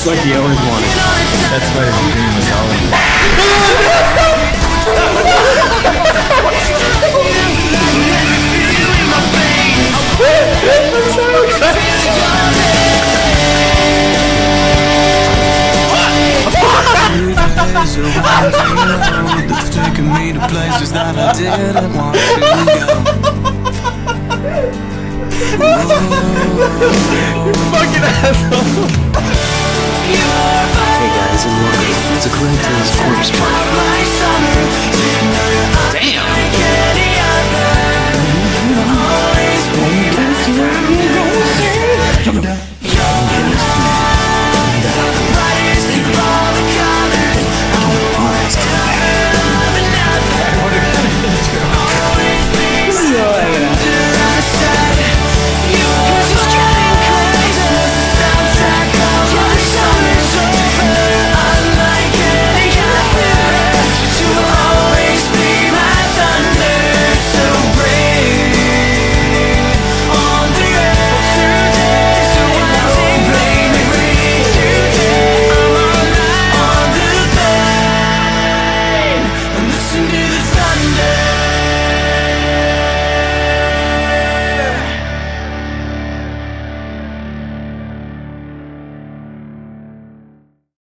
It's like he always wanted. That's what his dream was always. That's taking me to places that I didn't want to go. You fucking asshole! Hey guys, and welcome. It's a Corinthians corpse party.